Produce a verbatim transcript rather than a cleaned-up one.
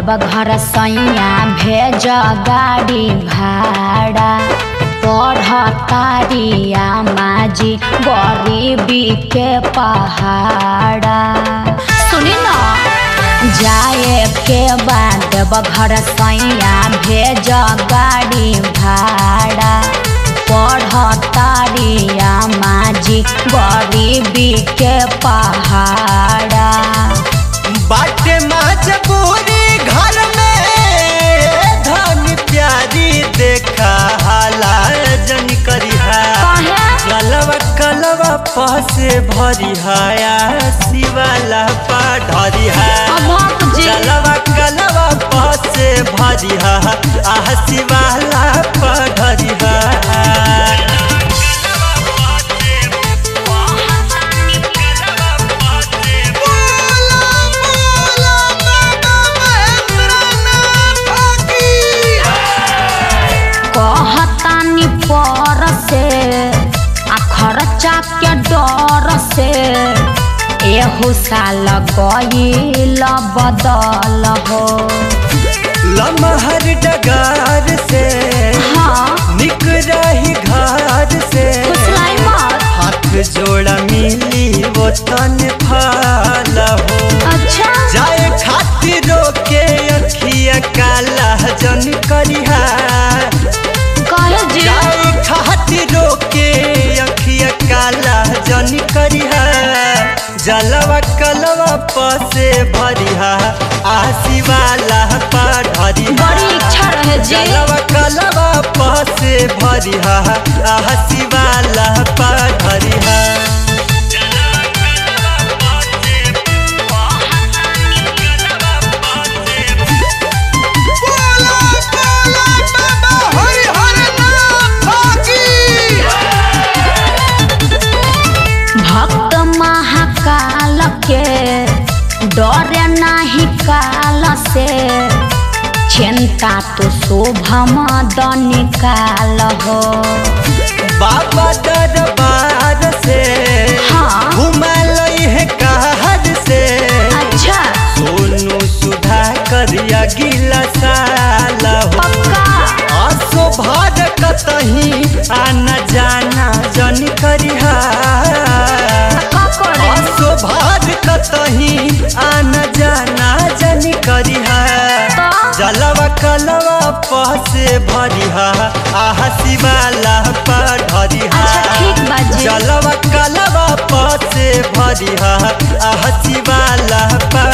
देवघर सैया भेज गाड़ी भाड़ा पढ़तारिया माजी गरीबी के पहाड़ा। सुनी न जाए के बाद देवघर सैया भेज गाड़ी भाड़ा पढ़तारिया माजी गरीबी के पहाड़ा। बाटे मजबूरी घर में धन प्यारी देखा हाला जन करिहा कलवा कलवा पासे भरिहाया शिवाला पढ़रिहा कलवा कलवा पासे भरिहा आह शिवाला पढ़रिहा। कहतानी पर से आ खर्चा के डर से एहू साल गईल बदल हो। लमहर डगार से हाँ निक रही घर से हाथ जोड़ा मिली वो तन फाल हो। अच्छा जाए खातिर रोके अखिया काला जन करिहा जाए खातिर रोके अखिया काला जन करिहा जलवा कलवा पसे भरिहा आसी वाला पढ़रिहा। बड़ी इच्छा रहे जलवा कलवा पसे भरिहा आसी वाला पढ़रिहा। भक्त महाकाल के डरे नाही काल से चिंता तो शोभम निकाल हो। बाबा दरबार से हाँ घुमल है कहर से अच्छा सोनू सुधा करिया गिला साल हो। आसो भर कतही आना जाना जन करिहा आसो भर कतही आना जाना जन करिहा जलवा कलवा पसे भरिहा आह शिवाला पढ़रिहा जलवा कलवा पसे भरिहा आह शिवाला